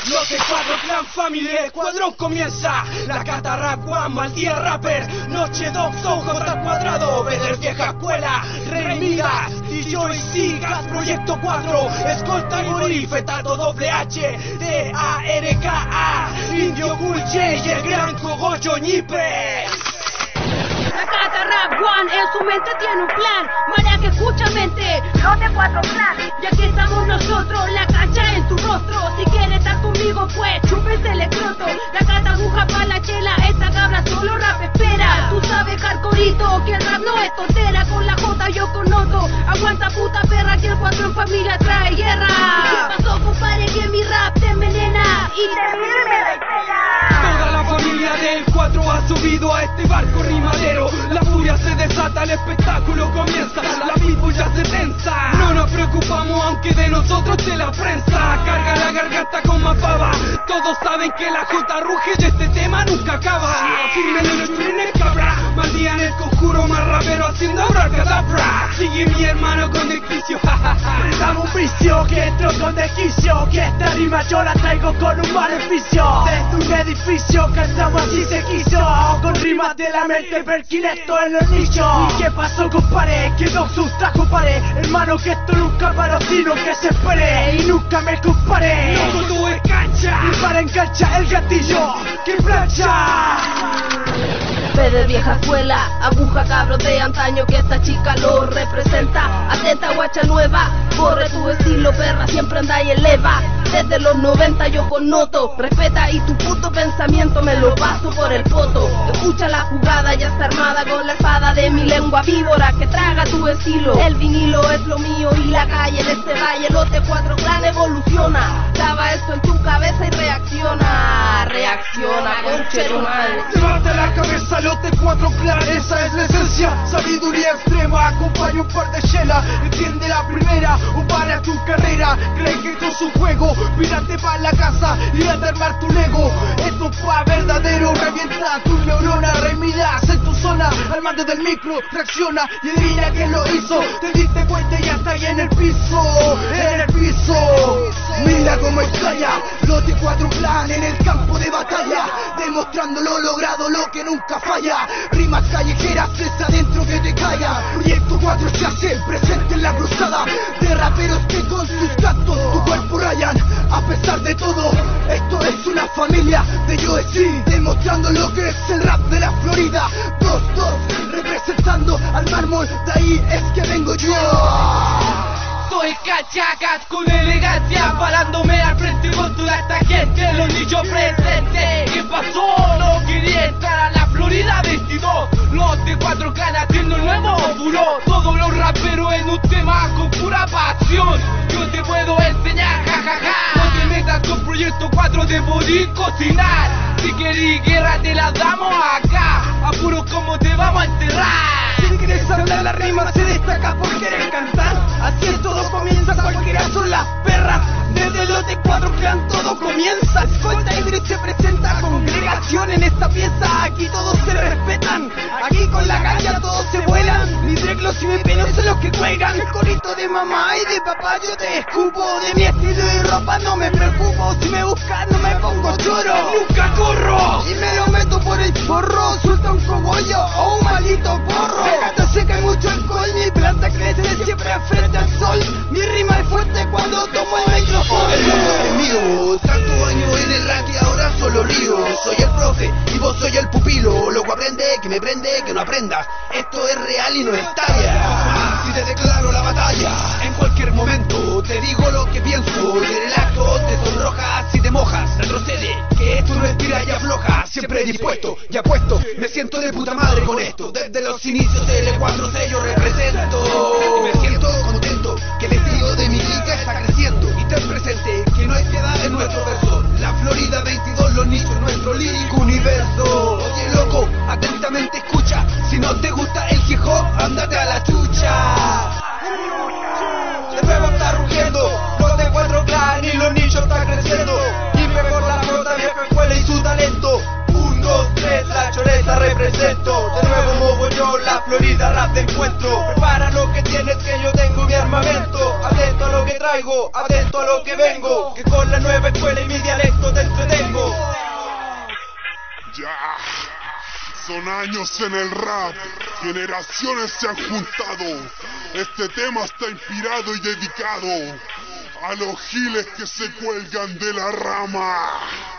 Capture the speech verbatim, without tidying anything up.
Los de cuatro Clan Family, el escuadrón comienza. La Cata Rap One, mal día rapper. Noche Dog Show, J al cuadrado. Veder vieja escuela, Remidas, D J C, Gas Proyecto cuatro, Escolta y Morir, Fetato doble H, D A R K A, Indio Cool J y el gran Cogollo Ñipe. La Cata Rap One en su mente tiene un plan. María que escucha mente, los de cuatro Clan. Y aquí estamos nosotros, la cancha en tu rostro. Si quieres estar conmigo pues chúpese el escroto. La Cata aguja pa' la chela, esta cabra solo rap espera. Tú sabes carcorito que el rap no es tontera. Con la J yo connoto, aguanta puta perra que el cuatro en familia trae guerra. ¿Qué pasó compadre que mi rap te envenena y te firme la estela? Toda la familia del cuatro ha subido a este barco rimadero. La furia se desata, el espectáculo comienza. La people ya se tensa. No nos preocupamos aunque de nosotros te la prensa. Carga la garganta con más baba. Todos saben que la J ruge de este tema nunca acaba. Firme en el tren cabra. Mal día en el conjuro, más rapero haciendo abracadabra. Sigue mi hermano con desquicio, jajaja. Dame un vicio que entro con desquicio. Que esta rima yo la traigo con un maleficio. Desde un edificio cantamos así se quiso. Con rimas de la mente perquilesto en los nichos. ¿Y qué pasó compadre? Que no sustrajo pare. Hermano que esto nunca paró sino que se espere. Y nunca me compare. Loco tú es cancha. Y para engancha el gatillo que plancha. Veder vieja escuela, aguja cabros de antaño que esta chica lo representa. Atenta guacha nueva, corre tu estilo perra, siempre anda y eleva. Desde los noventa yo connoto, respeta y tu puto pensamiento me lo paso por el poto. Escucha la jugada, ya está armada con la espada de mi lengua víbora que traga tu estilo. El vinilo es lo mío y la calle en este valle, los de cuatro Clan evoluciona. Clava esto en tu cabeza y reacciona, reacciona, conchetumal. Levanta la cabeza, los de cuatro Clan, esa es la esencia. Sabiduría extrema, acompaña un par de chelas. Entiende la primera, o para tu carrera. Cree que esto es un juego, pírate pa' la casa y anda a armar tu Lego. Esto pa' verdadero, revienta tu neurona. Remidas en tu zona, al mando del micro, reacciona y adivina que lo hizo. Te diste cuenta y ya está ahí en el piso, en el piso. Mira cómo estalla, los de cuatro Clan en el campo de batalla, demostrando lo logrado, lo que nunca falla. Rimas callejeras, es adentro que te calla. Proyecto cuatro se hace presente en la cruzada de raperos que con sus cantos tu cuerpo rayan. A pesar de todo, esto es una familia de yo sí, demostrando lo que es el rap de la Florida. Dos, dos, representando al mármol, de ahí es que vengo yo. Soy cachacas con elegancia, parándome al frente con toda esta gente, los niños presentes. ¿Qué pasó? No quería entrar a la Florida veintidós. Los de cuatro Clan haciendo el nuevo furor. Todos los raperos en un tema con pura pasión. Yo te puedo enseñar, jajaja. No te metas con Proyecto cuatro de poder cocinar. Si querís guerra te la damos acá. Apuro como te vamos a enterrar. Si quieres hablar la rima se destaca por querer cantar. Así es, todo comienza, cualquiera son las perras. Desde los de cuatro Clan todo comienza. Escolta y se presenta congregación en esta pieza. Aquí todos se respetan, aquí con la galla todos se vuelan. Mis reglos y mis pelos son los que juegan. El corito de mamá y de papá yo te escupo. De mi estilo y ropa no me preocupo. Si me buscas no me pongo choro, nunca corro y me lo meto por el forro. Suelta un cogollo o un maldito porro. La Cata seca y mucho alcohol, mi planta crece siempre frente al sol. Mi rima es fuerte cuando tomo el micrófono. El mundo es mío, tanto años en el rap y ahora solo río. Soy el profe y vos soy el pupilo. Loco aprende, que me prende, que no aprendas. Esto es real y no es talla. Si te declaro la batalla, en cualquier momento te digo lo que pienso. Y en el acto te sonrojas si te mojas. Retrocede, que esto no estira y afloja. Siempre dispuesto y apuesto, me siento de puta madre con esto. Desde los inicios de L cuatro C yo represento. Y me siento contento que el estilo de mi liga está creciendo. Y ten presente que no hay piedad en nuestro verso. La Florida veintidós, los nichos, nuestro lírico universo. Oye loco, atentamente escucha. Si no te gusta el hip hop, ándate a la chucha. De nuevo está rugiendo, los de cuatro Clan y los nichos están creciendo. Y mejor la flota vieja escuela y su talento. Un, dos, tres, la choreza represento. De nuevo movo yo la Florida rap de encuentro. Prepara lo que tienes que yo tengo mi armamento. Atento a lo que trae. traigo, atento a lo que vengo, que con la nueva escuela y mi dialecto te entretengo. Ya, son años en el rap, generaciones se han juntado. Este tema está inspirado y dedicado a los giles que se cuelgan de la rama.